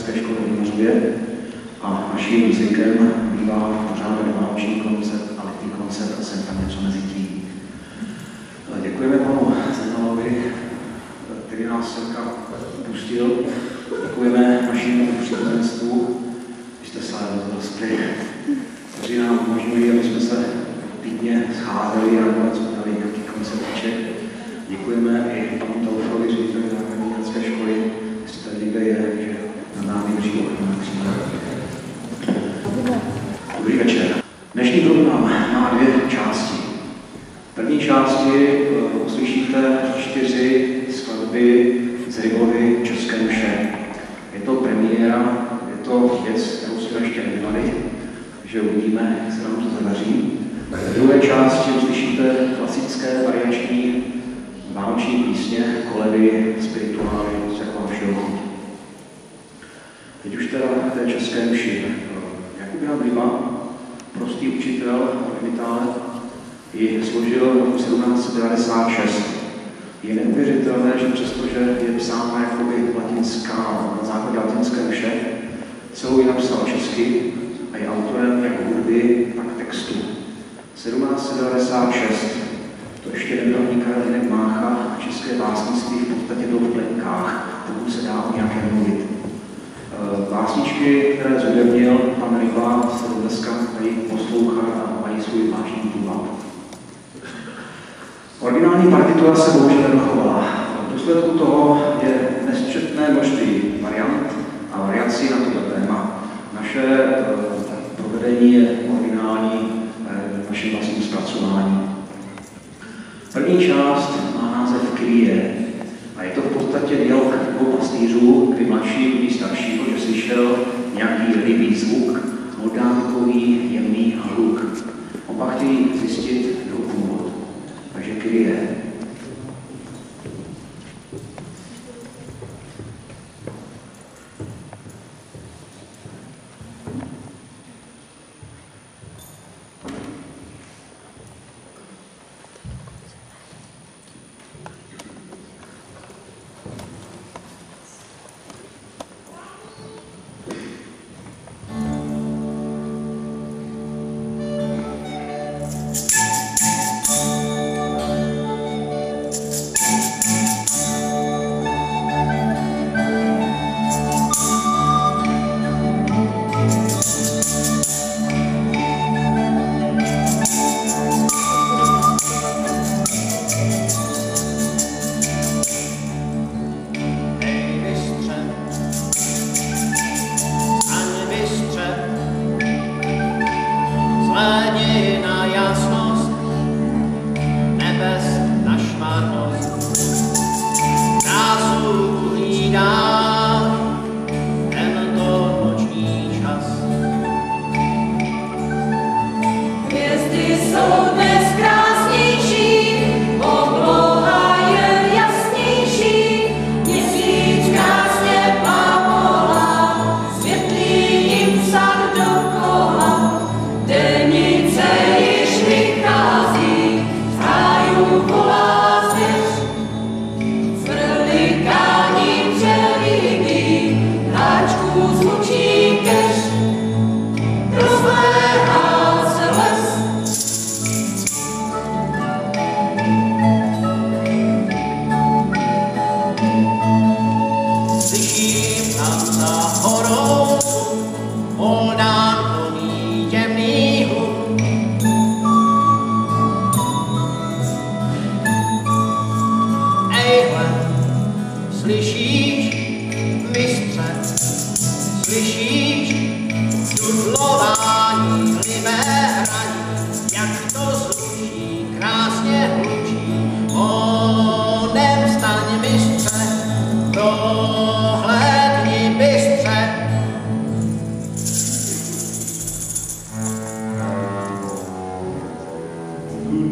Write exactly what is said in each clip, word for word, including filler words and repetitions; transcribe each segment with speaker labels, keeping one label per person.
Speaker 1: zemědělské školy v Mořově a naším zvykem bývá pořádat vánoční koncert a letní koncert a jsem tam něco mezi tím. Děkujeme panu Zemalovi, který nás semka pustil. Děkujeme našemu příbuzenstvu, že jste se rozrostli, kteří nám umožňují, aby jsme se týdně scházeli a nakonec udali nějaký koncertček. Děkujeme i panu Taufovi, řediteli základní školy, jestli tady někde je, že na námi drží okno na křídle. Dobrý večer. Dnešní program má dvě části. V první části uh, uslyšíte čtyři skladby z Rygovy České mše. Je to premiéra, je to věc, kterou jsme ještě nedělali, takže uvidíme, jak se nám to zadaří. V druhé části uslyšíte klasické variační vánoční písně, koledy, spirituály, jako všeho. Teď už teda k té české mši. Jakub Jan Ryba, prostý učitel, ornitál, ji složil v roku sedmnáct set devadesát šest. Je neuvěřitelné, že přestože je psána jakoby latinská, na základě latinské mše, celou ji napsal česky a je autorem jak hudby, tak textu. sedmnáct set devadesát šest. To ještě nebyl ani Karel Mácha a české básnictví v podstatě bylo v plenkách, pokud se dá o nějaké mluvit. Básničky, které zhudebnil pan Ryba, se do dneska tady poslouchat a mají svůj zvláštní půvab. Originální partitura se bohužel nedochovala. V důsledku toho je nesčetné množství variant a variací na toto téma. Naše provedení je originální v našem vlastním zpracování. První část má název Kyrie a je to v podstatě dialog dvou pastýřů, kdy mladší mluví staršího, že slyšel nějaký rybí zvuk, modánkový, jemný hluk. Oba chtějí zjistit jeho původ. Takže Kyrie.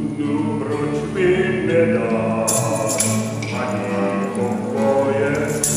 Speaker 2: Proč mi nedá ani pokoje?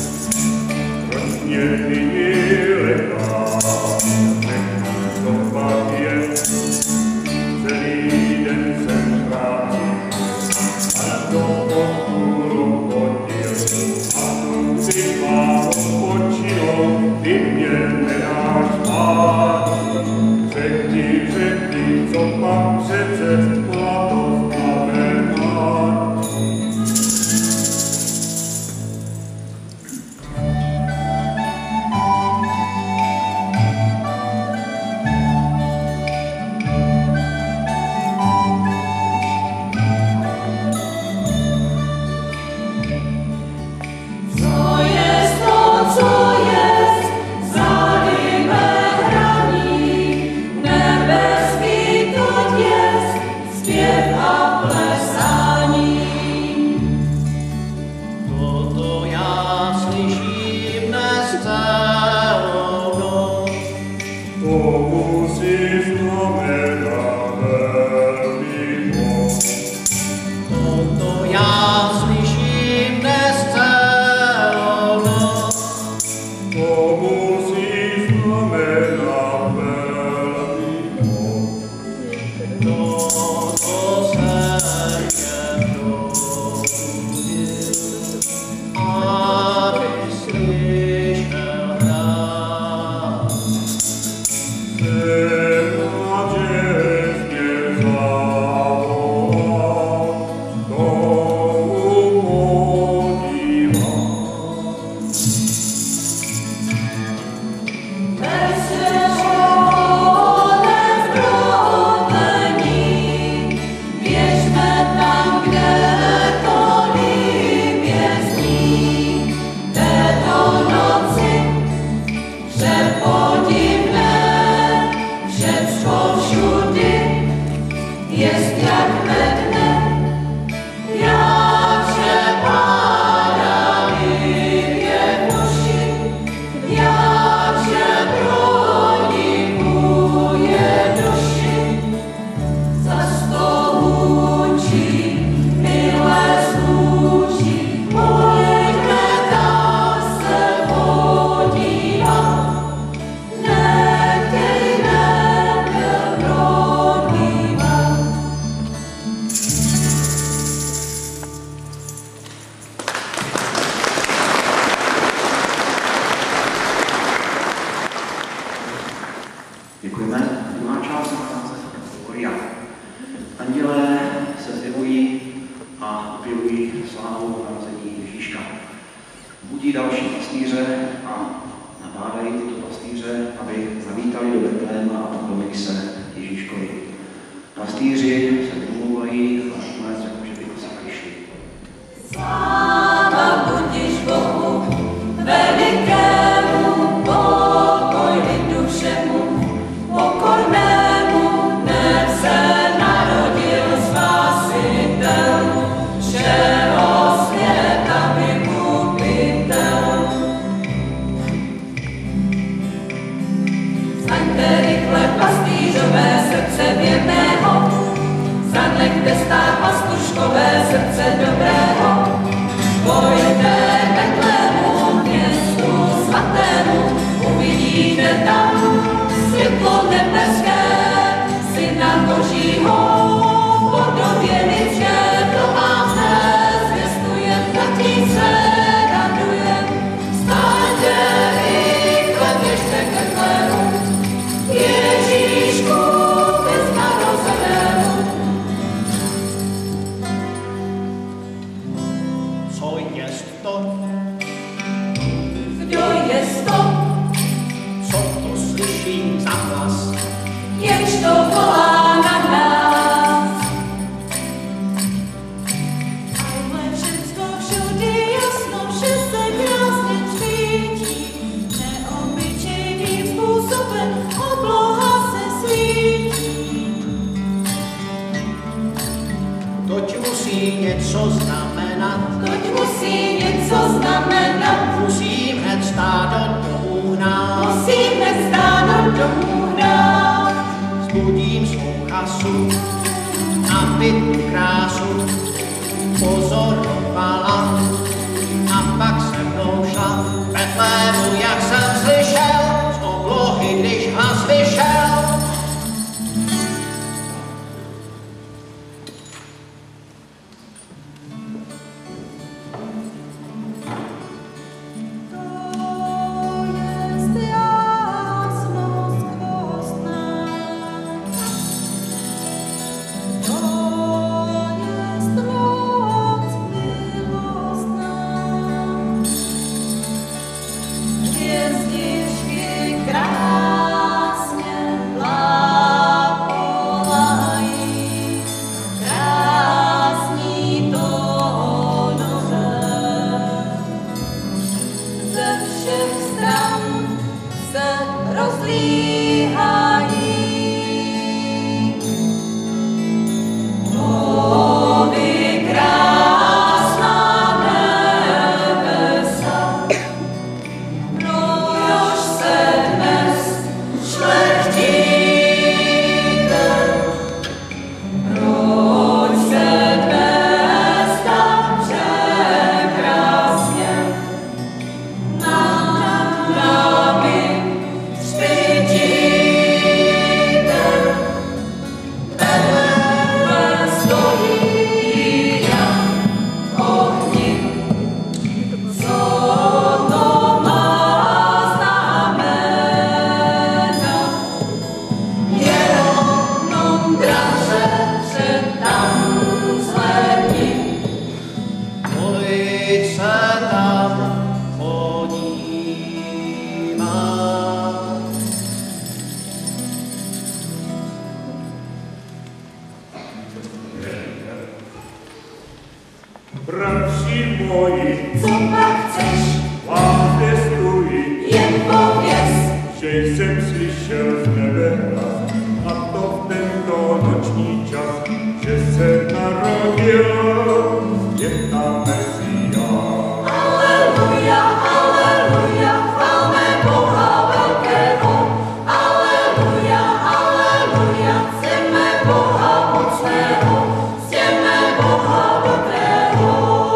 Speaker 2: moji,
Speaker 3: co pak chceš,
Speaker 2: vám zvěstuji,
Speaker 3: jen pověz.
Speaker 2: že jsem slyšel z nebe hlas, a to v tento noční čas, že se narodil děta Mesiáš.
Speaker 3: Aleluja, aleluja, chválme Boha velkého. Aleluja, aleluja, chceme Boha mocného, ctěme Boha dobrého,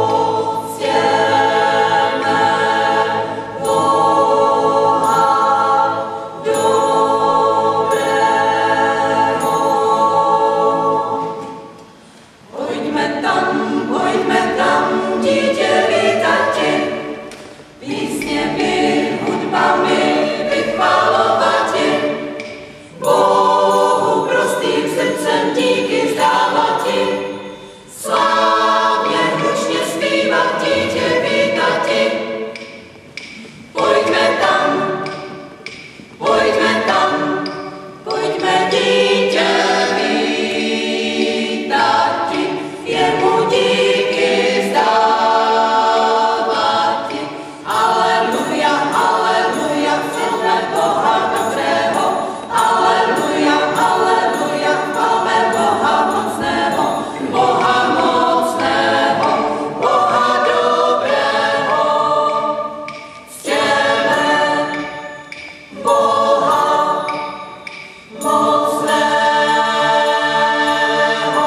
Speaker 3: ctěme Boha dobrého. Pojďme tam, pojďme tam, dítě vítati, písněmi, hudbami vychvalovati, Bohu prostým srdcem díky vzdávati, slávně hlučně zpívat, dítě vítati. Pojďme tam, pojďme tam, pojďme dítě vítati, jemu díky vzdávati. Aleluja, aleluja, chváme Boha dobrého. Aleluja, aleluja, chváme Boha mocného, Boha mocného, Boha dobrého. Ctěme Boha mocného.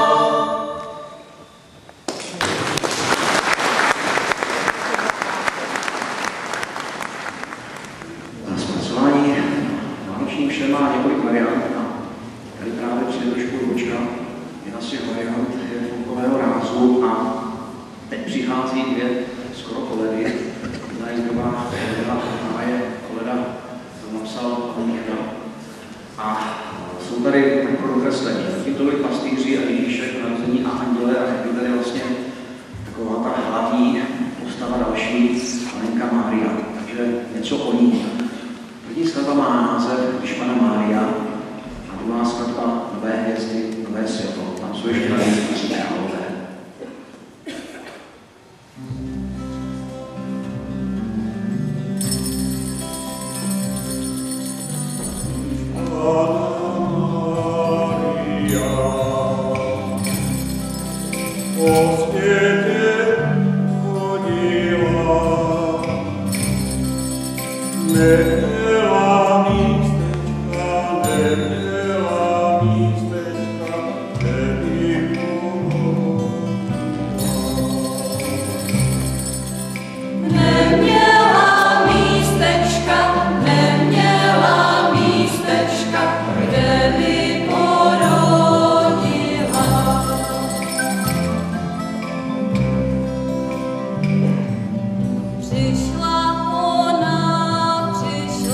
Speaker 1: Na zpracování vánoční vše má několik variant a tady právě přijde trošku odbočka. Jedna z těch variant je folkového rázu a teď přichází dvě skoro koledy. Jedna je zhruba koleda, druhá je koleda, to napsal Míchna. A jsou tady jako dokreslení. Tím to byli pastýři a Ježíšek, narození a anděle a je tady vlastně taková ta hlavní postava další, Panenka Mária. Takže něco o ní. První skladba má název Když Panna Mária a druhá skladba Nové hvězdy, nové světlo. Tam jsou ještě další křičálové.
Speaker 2: Po světě chodila, neměla místečka, neměla místečka, kde by mohla.
Speaker 3: Neměla místečka, neměla místečka, kde by porodila. Přišla ona, přišla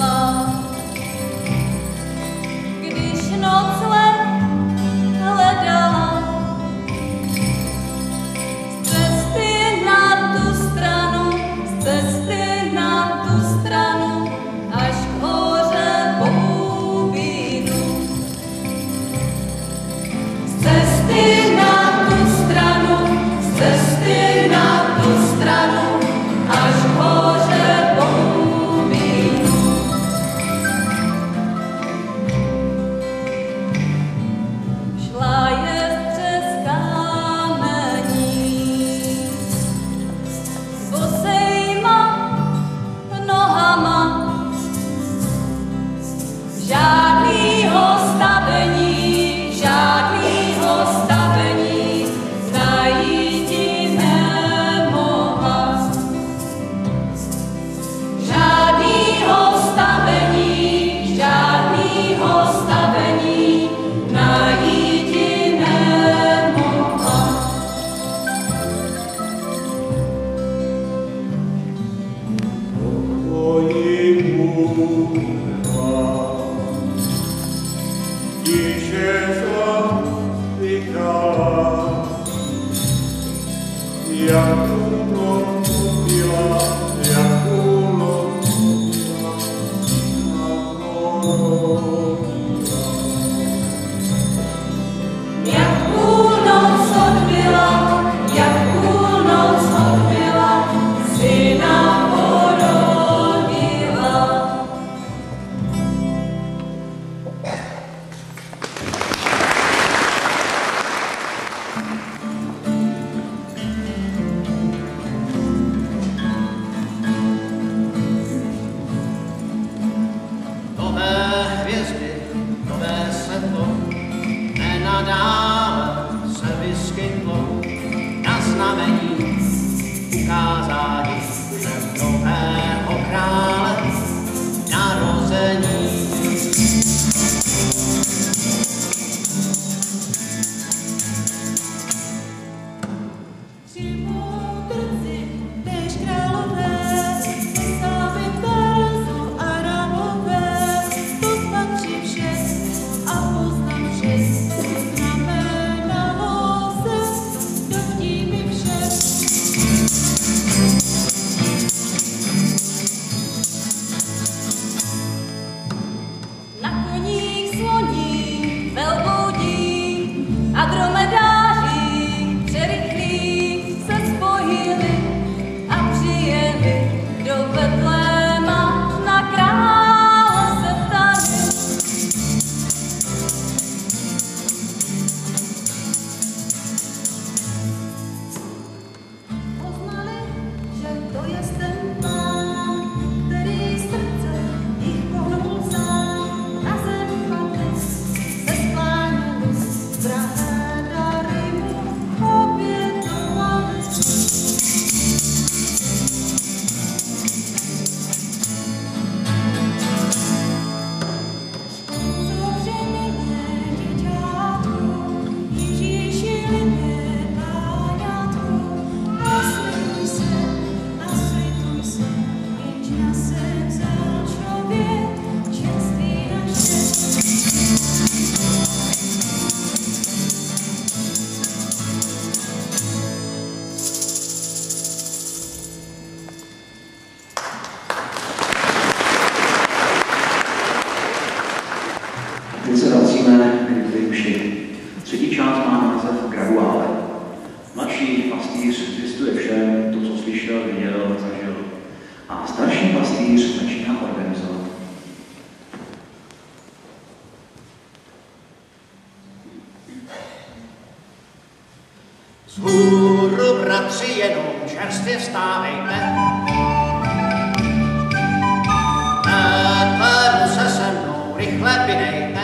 Speaker 4: Vzhůru, bratři, jenom čerstvě vstávejte. Betlému se se mnou rychle vydejte.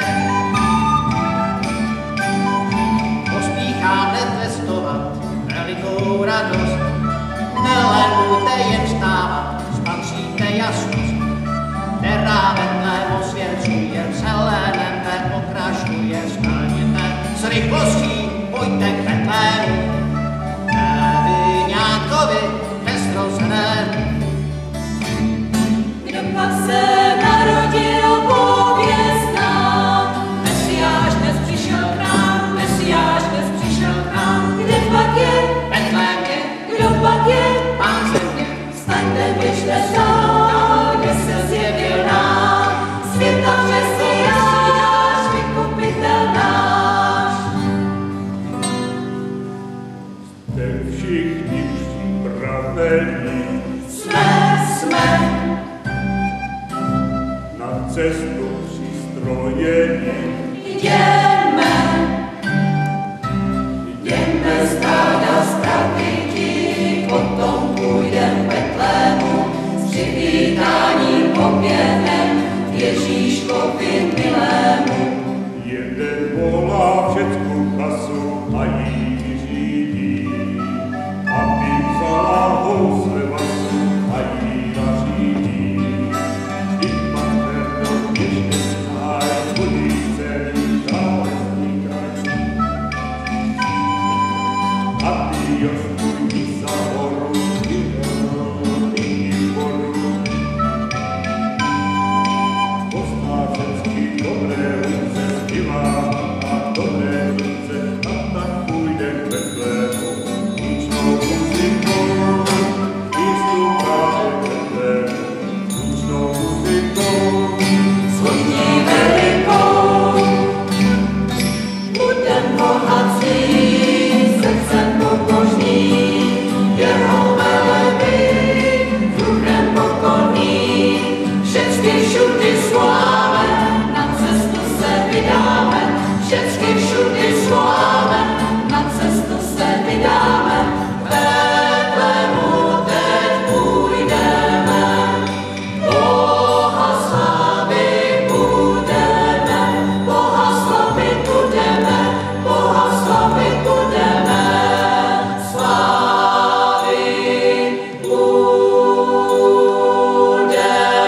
Speaker 4: Pospícháte testovat velikou radost. Nelenujte jen vstávat, spatříte jasnost, která Betlém osvěcuje, celé nebe okrašuje. Staňte s rychlostí, pojďte k Betlému, Neviňátkovi bezrozeném.
Speaker 3: Kdo pak se narodil, pověz nám, Mesiáš dnes přišel k nám, Mesiáš dnes přišel k nám. Kde pak je?
Speaker 4: Betlém je,
Speaker 3: Kdo pak je?
Speaker 4: Pán země,
Speaker 3: Staňte, běžte tam, kde se zjevil nám, světa Mesiáš, vykupitel náš.
Speaker 2: Jste všichni připraveni
Speaker 3: Jsme, jsme,
Speaker 2: na cestu přistrojeni.
Speaker 3: jdeme, jdeme stáda ztratiti, potom půjdem k Betlému, s přivítáním poběhem k Ježíškovi milému.
Speaker 2: Jeden volá všecku klasu a jí řídí, aby vzala housle vasu a jí nařídí. I pater do ještě stáj, budí celý zálezný kraj. A ty jožkuj za horu, i horu, i horu. Pozná všecky dobré ruce zpívá a dobré ruce, a tak půjde k Betlému. Ručnou muzikou, Kristu právě k Betlému. Ručnou muzikou,
Speaker 3: Zhodni velikou, budem bohatý, srdcem pobožný, jeho veleby, duchem pokorný, všecky všudy svoláme, na cestu se vydáme, všecky všudy svoláme, na cestu se vydáme, k Betlému teď půjdeme, Boha slavit budeme, Boha slavit budeme, Boha slavit budeme, slavit budeme.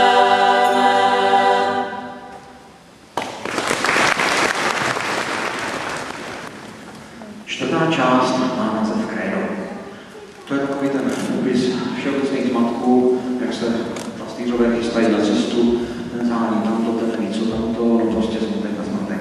Speaker 1: Čtvrtá část má název Krédo. To je takový ten popis všeobecných zmatků, jak se pastýřové chystají na cestu, ten zání tamto, ten neví co tamto, no prostě smutek a zmatek.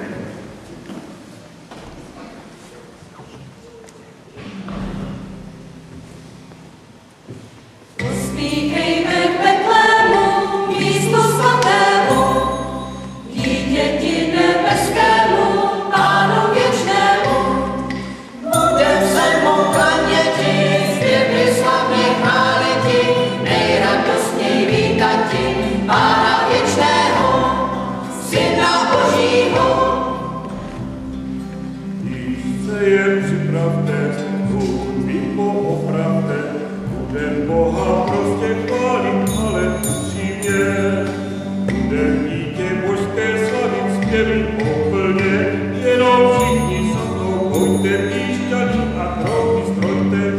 Speaker 3: Pospíchejme k Betlému, místu svatému, dítěti nebeskému, Pánu věčnému.
Speaker 4: budem se mu klaněti, zpěvy slavně chváliti, nejradostněji vítati, Pána věčného, Syna Božího.
Speaker 2: již se jen připravte, hudby poopravte, budem Boha prostě chválit, ale upřímně. Budem dítě božské slavit zpěvy poplně, jenom všichni za mnou pojďte, píšťaní a kroky strojte.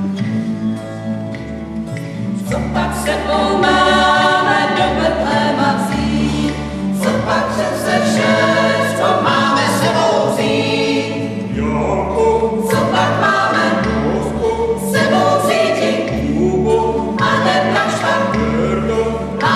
Speaker 3: Co pak sebou máme do Betléma vzít? Co pak přece vše, co máme sebou vzít?
Speaker 2: Jako
Speaker 3: Co pak máme
Speaker 2: Božko,
Speaker 3: sebou vzít?
Speaker 2: Kubo,
Speaker 3: A neplač pak,
Speaker 2: Erdo,
Speaker 3: a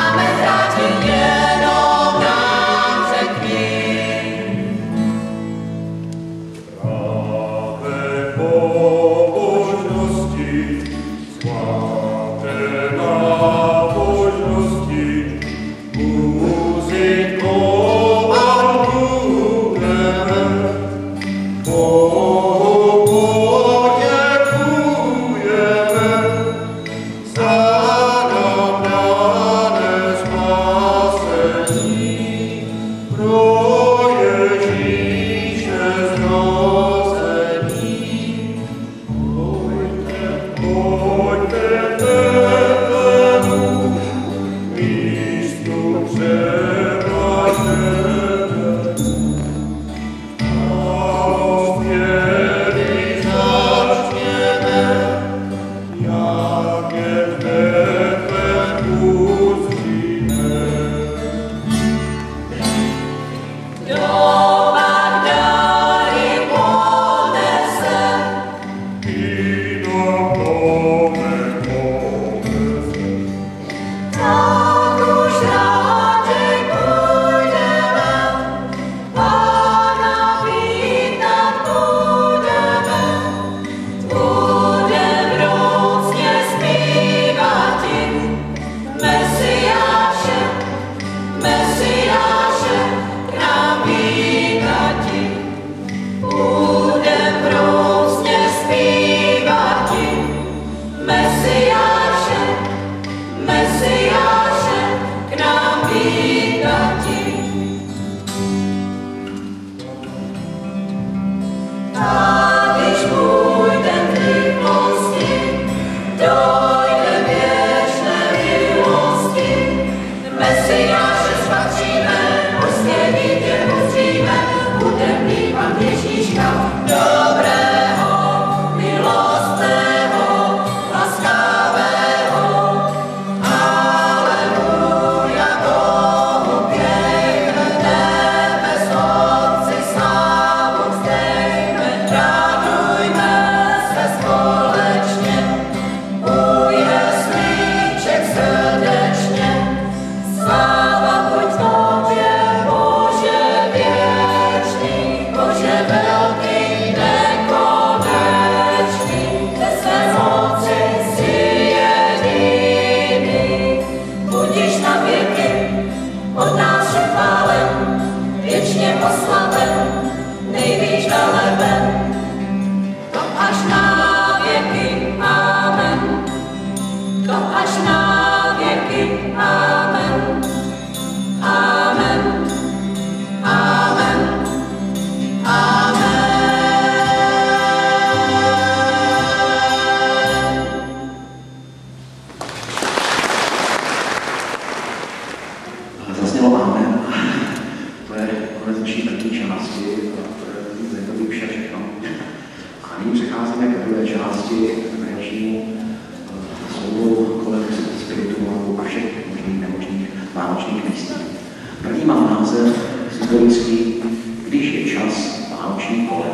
Speaker 1: zaznělo amen. To je konec naší první části, to by vše všechno. A nyní přecházíme k druhé části, k dalšímu souboru kolem spirituálu a všech možných nemožných vánočních místů. První má název symbolický, když je čas vánoční kolem.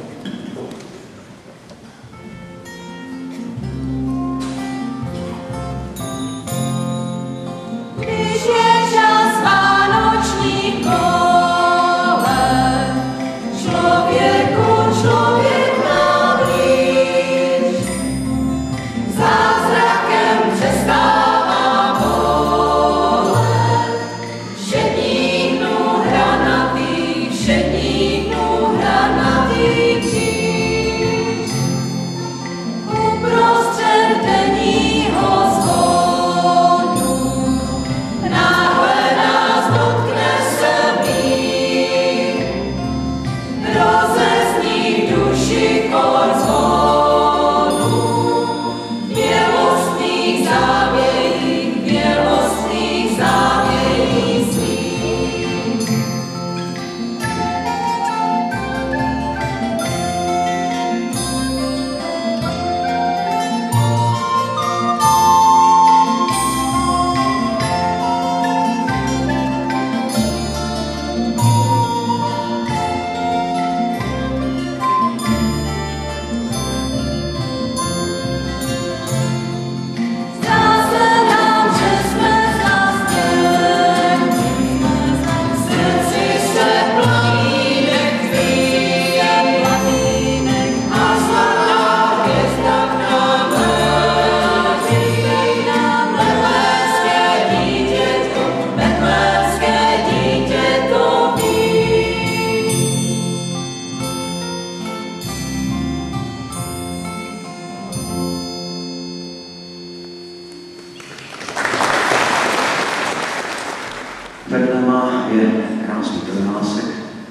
Speaker 1: Betléma je krásný trojnásek.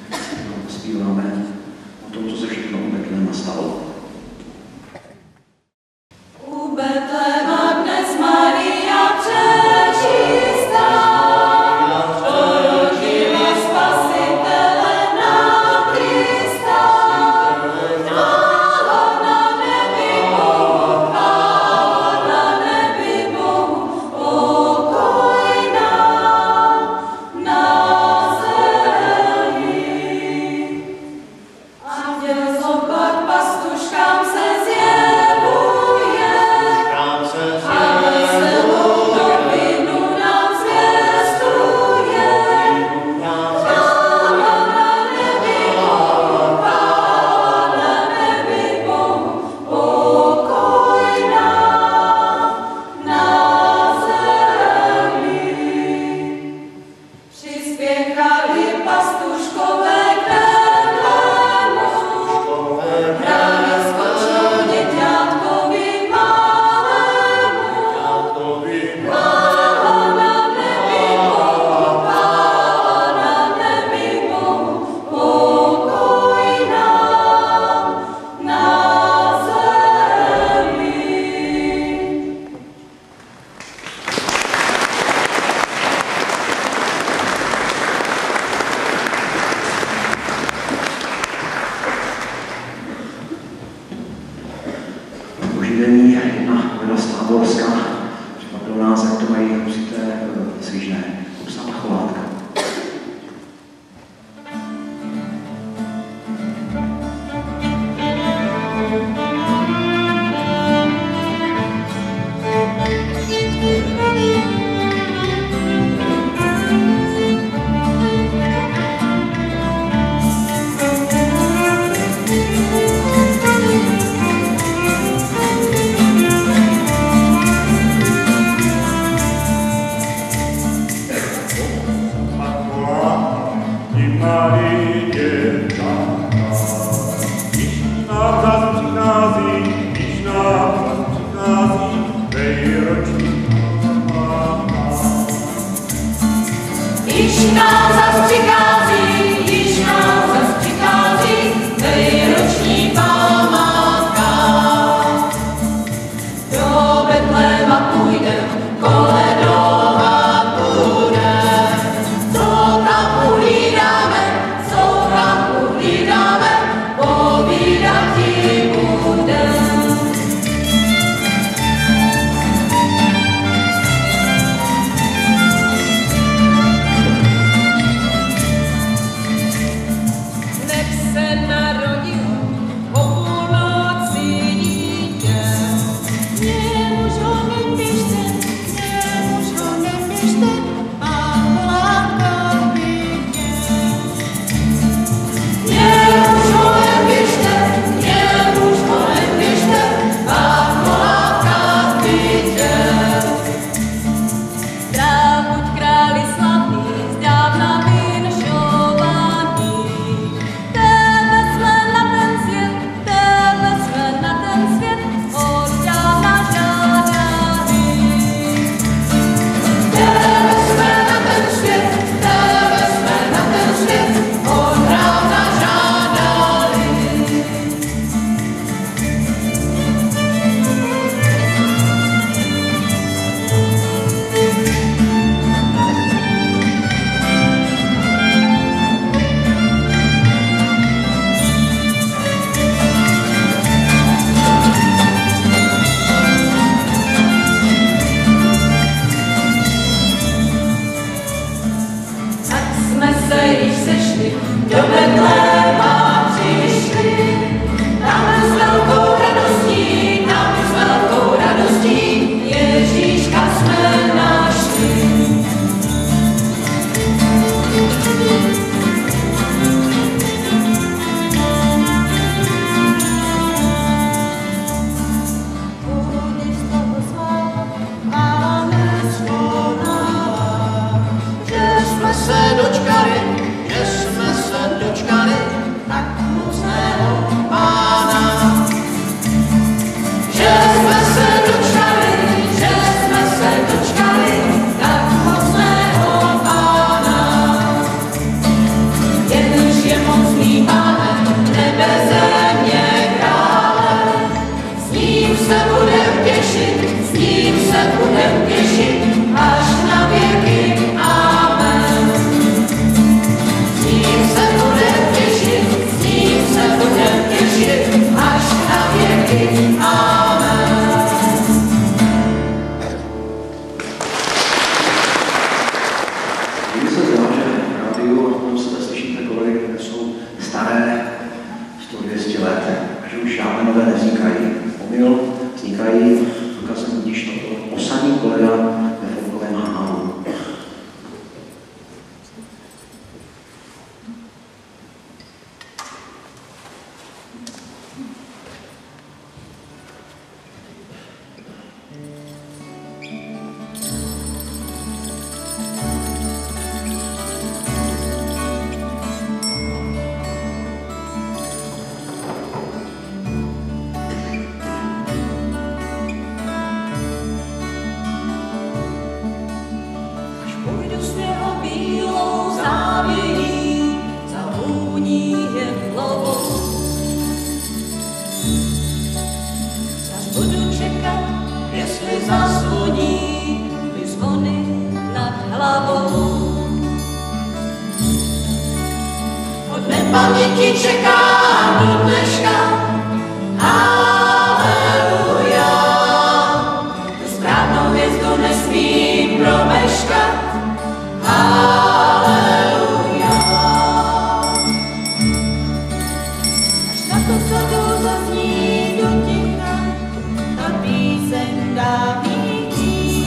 Speaker 1: Zpíváme o tom, co se všechno u Betléma stalo.
Speaker 3: U Betléma dnes Maria přečistá porodila Spasitele nám Krista. Chvála na nebi Bohu, chvála na nebi Bohu, pokoj nám na zemi. Anděl zopak pastuškám se zjevuje, a veselou novinu nám zvěstuje. Chvála na nebi Bohu, chvála na nebi Bohu, pokoj nám na zemi. Přispěchali pastuškové k Betlému, hráli skočnou děťátkovi malému. Chvála na nebi Bohu, chvála na nebi Bohu, pokoj nám na zemi.
Speaker 1: Oživení jedna veda z Táborska překvapilo nás, jak to mají husité svížné. Husá pachovátka. Již nám zas přichází, již nám zas přichází, vejroční památka. Do Betléma půjdem, koledovat budem.
Speaker 4: paměti čekám do dneška. Haleluja, tu správnou hvězdu nesmím promeškat. Haleluja, až na to sadu zazní do ticha ta píseň dávných dní.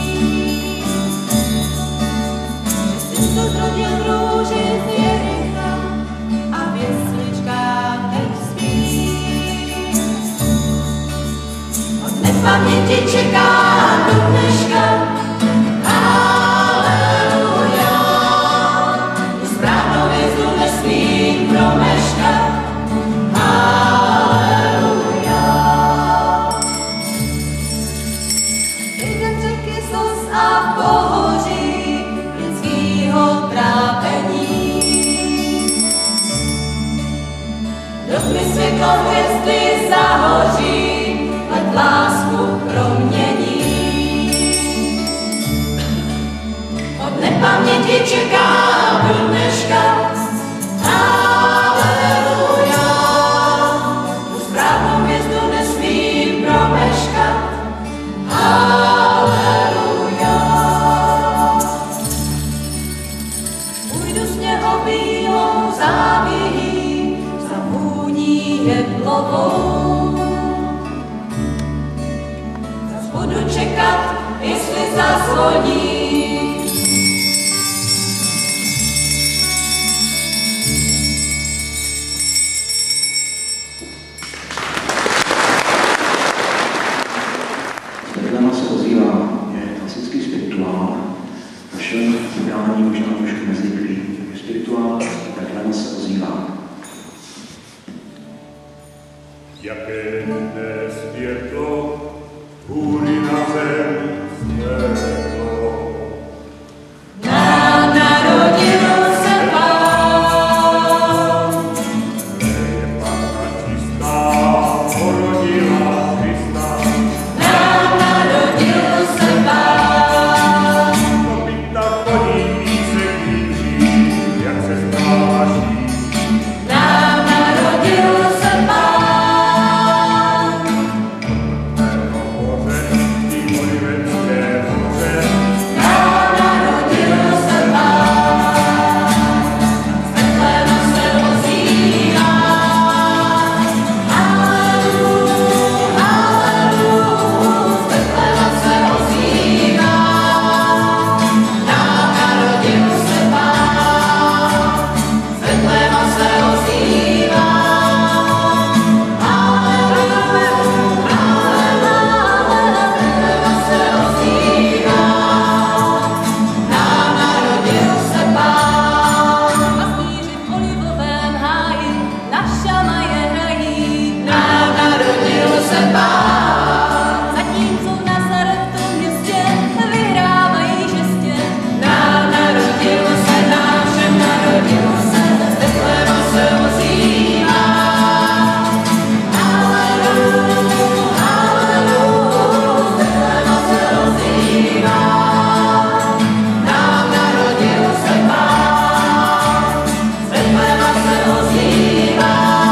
Speaker 4: Že jsi se zrodil v růži z Jericha a v jesličkách teď spí. Od nepaměti čekám do dneška. Haleluja, tu správnou hvězdu nesmím promeškat. Haleluja, jeden řeky slz a pohoří lidskýho trápení. Dokud světlo hvězdy zahoří, let lásku promění. Od nepaměti čekám do dneška. Haleluja, tu správnou hvězdu nesmím promeškat. Haleluja, půjdu s něho bílou závějí, za vůní jedlovou. Zas budu čekat, jestli zazvoní.
Speaker 1: zpívání možná trošku nezvyklý. Spirituál, takhle se ozývá.
Speaker 2: Jaké dne světlo, hůry na zem světlo.
Speaker 3: Nám narodil se Pán.
Speaker 2: Je Panna čistá, porodila Krista.
Speaker 3: Nám narodil se Pán.
Speaker 2: To pyta koní více klíčí, jak se stráží.
Speaker 3: Nám narodil se Pán.
Speaker 2: Mého hoře, ty olivenské hoře.
Speaker 3: Nám narodil se Pán. Světlem se ozývá. Halelu, halelu, světlem se ozývá. Nám narodil se Pán. Světlem se ozývá. Halelu, halelu, světlem se ozývá. Nám narodil se Pán. Pastýři v olivovém háji na šamaje hrají. Nám narodil se Pán. Zatímco v Nazaretu městě vyhrávají žestě. Nám narodil se, nám všem narodil se, Betlém se ozývá. Halelu, halelu, Betlém se ozývá. Nám narodil se Pán, Betlém se ozývá.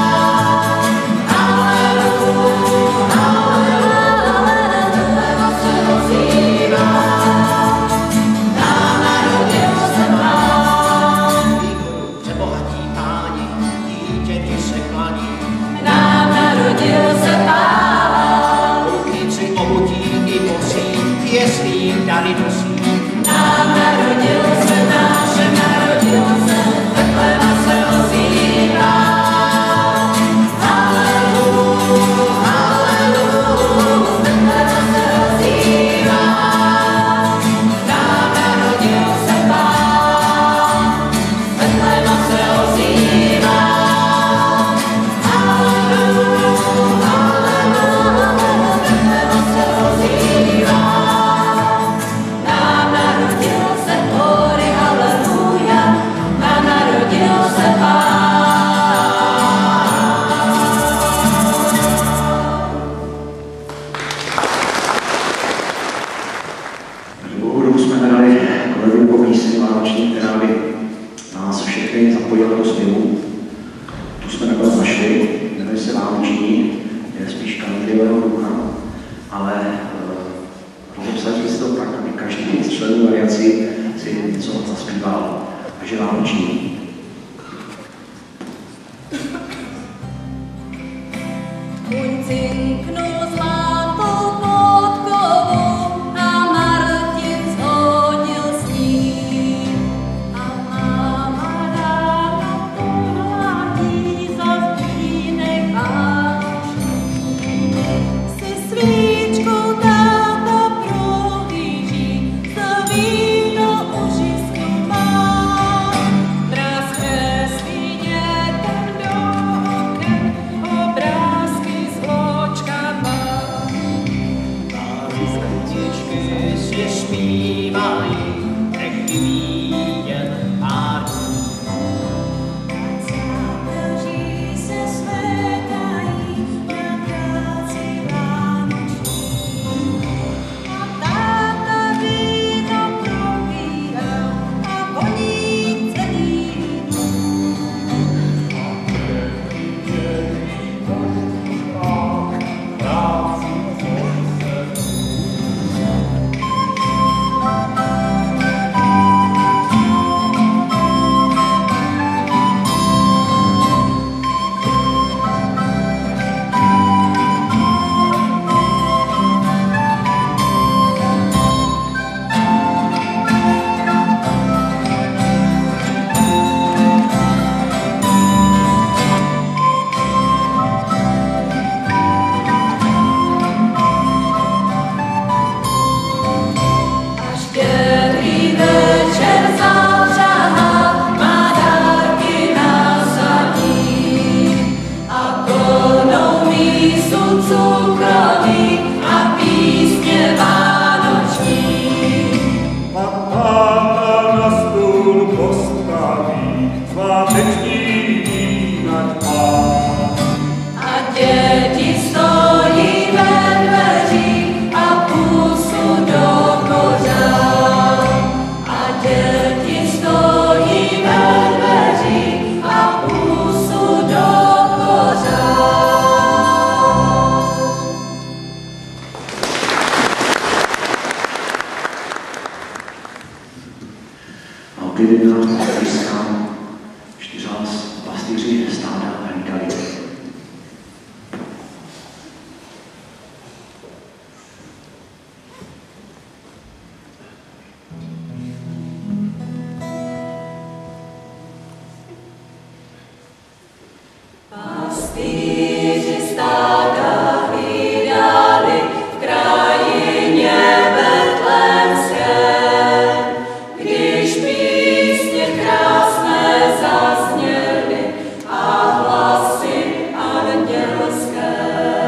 Speaker 3: Halelu, halelu, Betlém se ozývá. Nám narodil se Pán.
Speaker 5: Přebohatí páni, dítěti se klaní.
Speaker 3: Nám narodil se Pán.
Speaker 5: Koupíci obutí i bosí, pěstím dary nosí.
Speaker 3: Nám narodil se, nám všem narodil se, Betlém se ozývá. Halelu, halelu, Betlém se ozývá. Nám narodil se Pán, Betlém se ozývá. Halelu, halelu, Betlém se ozývá. Nám narodil se hory, haleluja, nám narodil se Pán.
Speaker 1: Dlouhou dobu jsme hledali kolegům po písni vánoční, která by nás všechny zapojila do zpěvu. Tu jsme nakonec našli, jmenuje se Vánoční, je spíš countrylého ducha, ale uh, rozepsali jsme si to tak, aby každý z členů variací si něco zaspíval, takže Vánoční.
Speaker 3: Kuň cinknul zlatou podkovou a Martin shodil s ním. A máma ráda pohladí za stínek vánoční. Si svíčkou táta prohlíží, co víno u žisku má.
Speaker 1: Opět na píská, čtyřáct pastýři stáda hlídali.
Speaker 3: Pastýři stáda hlídali v krajině betlémské, když písně krásné zazněly a hlasy andělské.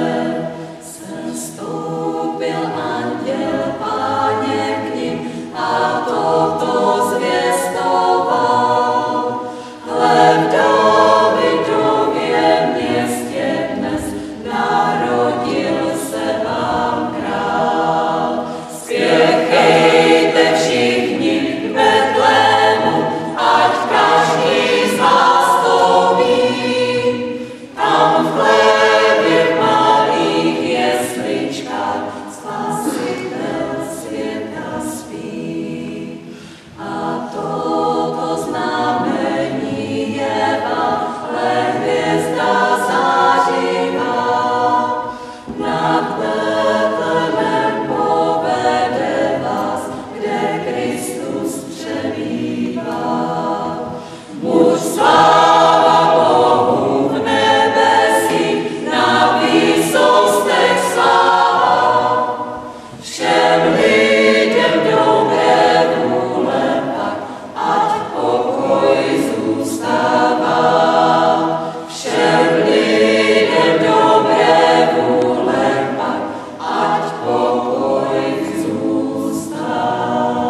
Speaker 3: Sestoupil anděl Páně k nim a toto zvěstoval. Hle, v Dávidově městě dnes narodil se vám král. Spěchejte všichni k Betlému, ať každý z vás to ví. Tam v chlebě v malých jesličkách Spasitel světa spí. A toto znamení je vám, hle, hvězda zářivá. Nad Betlémem povede vás, kde Kristus přebývá. Muž sláva Bohu v nebesích, na výsostech sláva. Všem lidem dobré vůle pak, ať pokoj zůstává. Všem lidem dobré vůle pak, ať pokoj zůstává.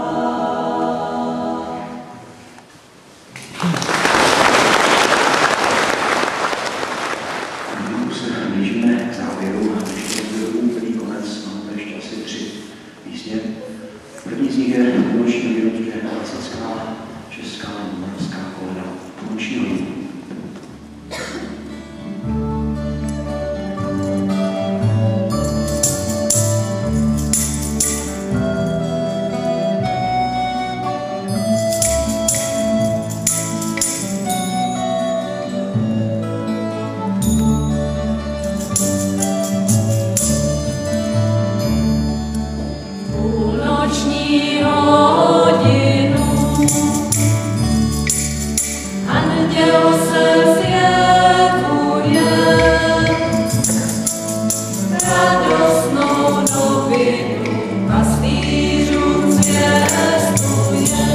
Speaker 1: Nyní se blížíme k závěru, ještě byl úplný konec, máme ještě asi tři písně. První z nich je noční hodinu, klasická česká moravská koleda noční hodinu.
Speaker 3: Půlnoční hodinu anděl se zjevuje, radostnou novinu pastýřům zvěstuje.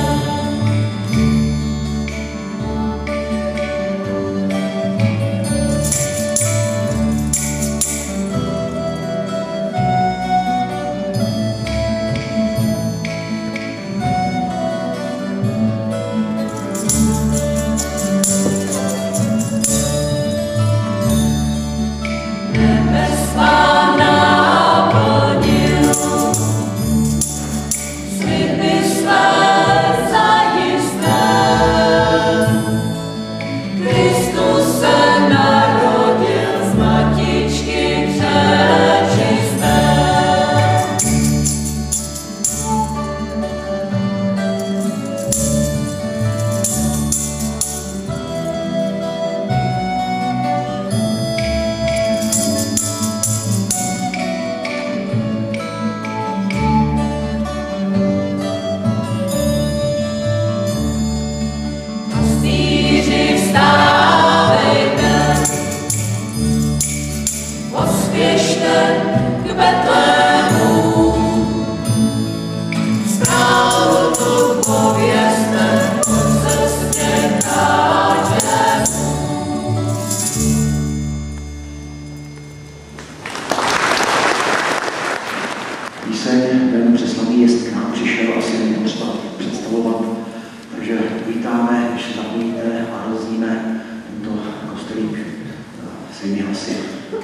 Speaker 3: Nebesa naplnil sliby své zajisté. Kristus se narodil z matičky přečisté. Pastýři, vstávejte, pospěšte k Betlému. Zprávu tu povězte po cestě každému.
Speaker 1: Píseň Den přeslavný jest k nám přišel, asi není potřeba představovat, takže vítáme, když se zapojíte a rozdíme tento kostelík svými hlasy.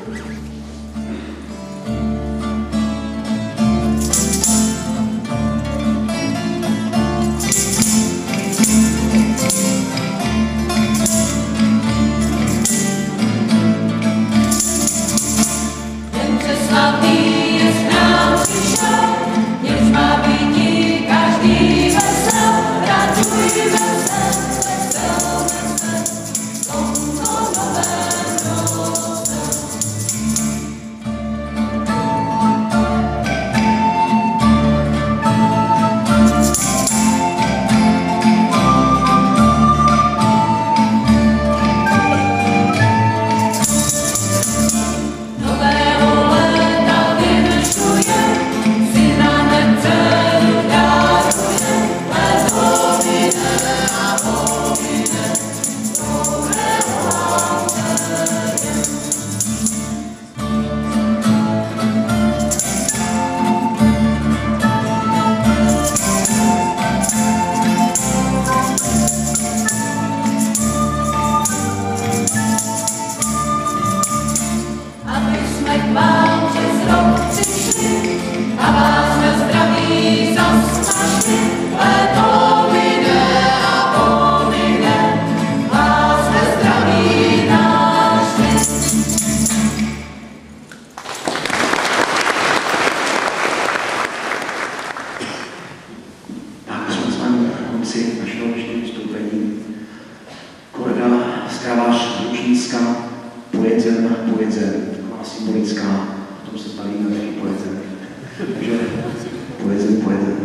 Speaker 3: Den přeslavný jest k nám přišel, něž má být každý vesel, raduje
Speaker 1: konci našeho dnešního vystoupení. Korda z Kravář Lučínska, Pojetem, Pojetem, taková symbolická, o tom se bavíme taky Pojetem. Takže Pojetem, Pojetem.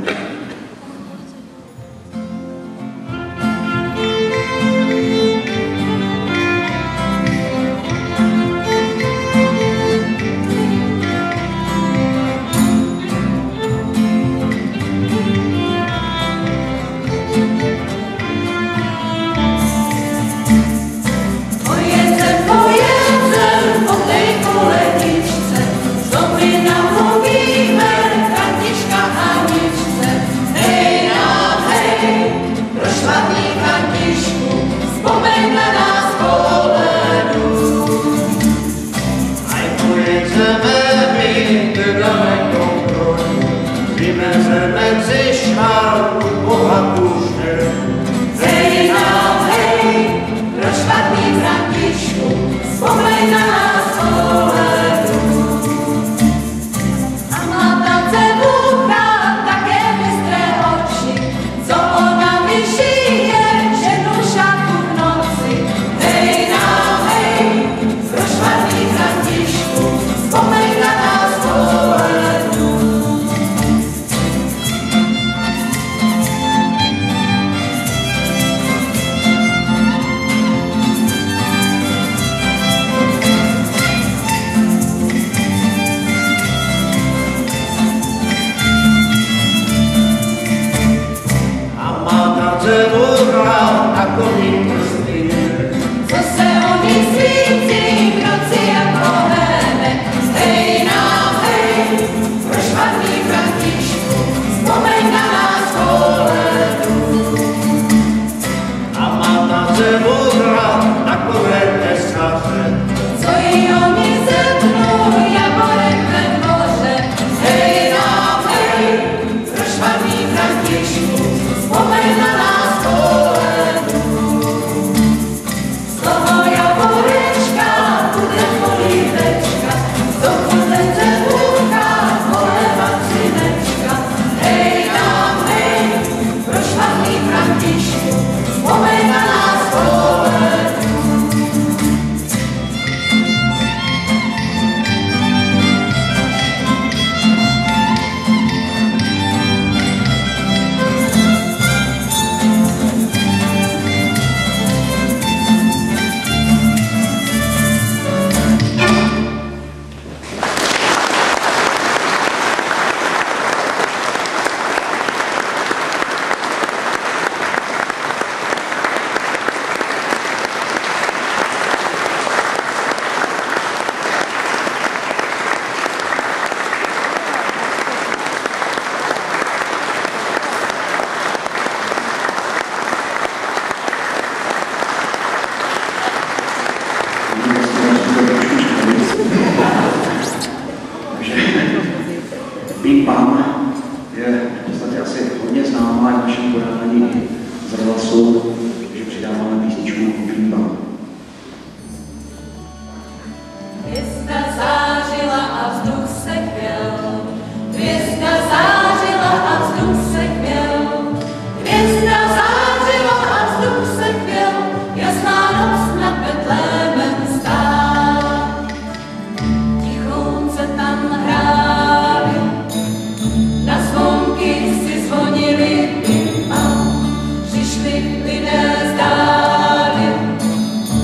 Speaker 3: Lidé zdáli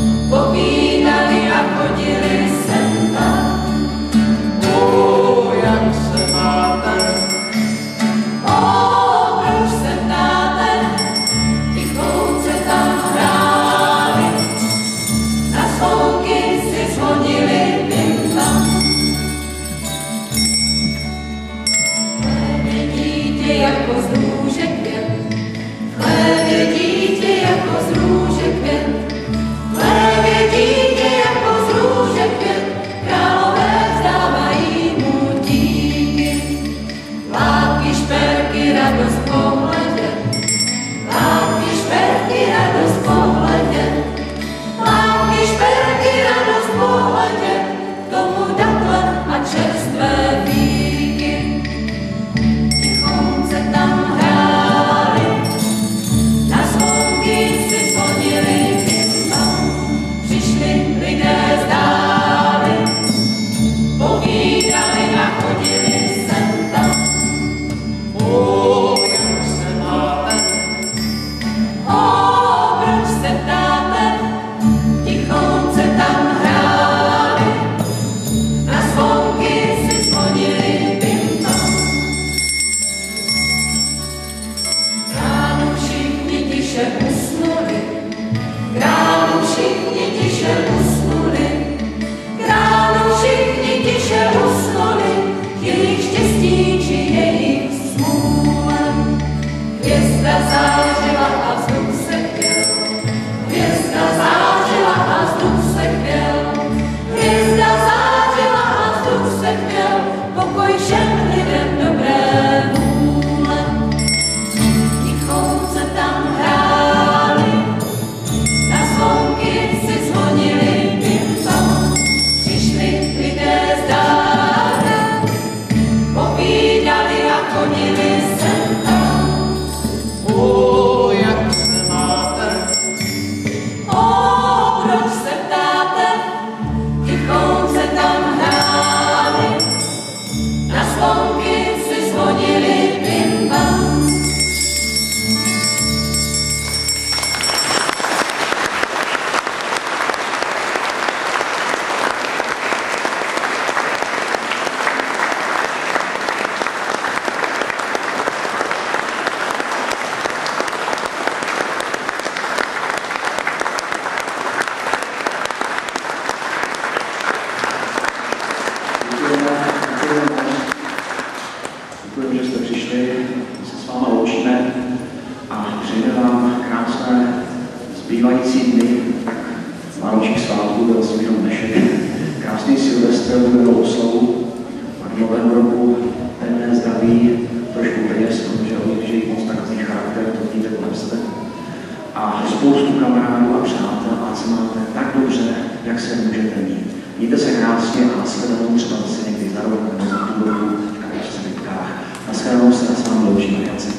Speaker 1: krásné zbývající dny vánočních svátků, byl jsem jenom dnešek. Krásný Silvestr, novou oslavu, a nového roku pevné zdraví, trošku peněz, protože oni žijí moc takový charakter, to vidíte kolem sebe. A spoustu kamarádů a přátel, a se máte tak dobře, jak se můžete mít. Mějte se krásně a nashledanou třeba zase někdy za rok nebo za půl roku v Karličce Bytkách. Nashledanou se na s vámi loučí Mariace.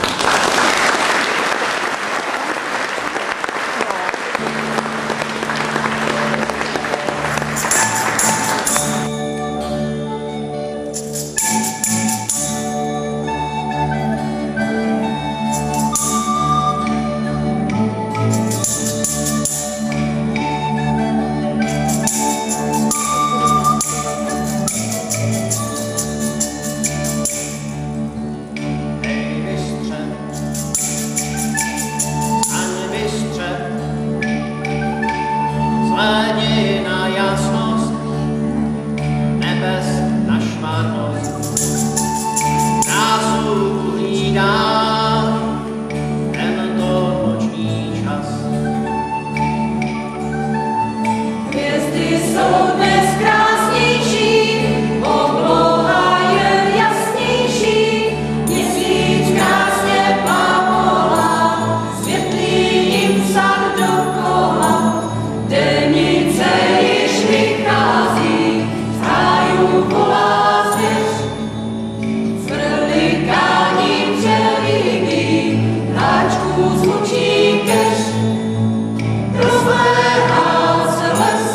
Speaker 5: Hledí na jasnost, nebes na šmarnost. Krásu hlídá tento noční čas.
Speaker 3: Hvězdy jsou dnes krásnější, obloha je jasnější, měsíc krásně plápola, světlý jim sad dokola. Denice již vychází, z hájů volá zvěř, s vrlikáním vřelivý, háčků zvučí keř. Rozléhá se les,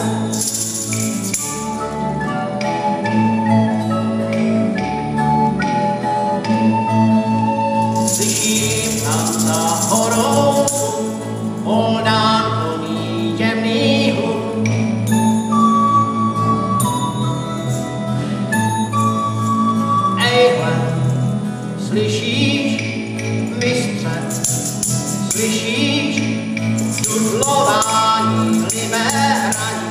Speaker 5: Slyším tam za horou Moldánkový temný hluk. Ejhle, slyšíš, mistře, slyšíš dudlování livé hraní.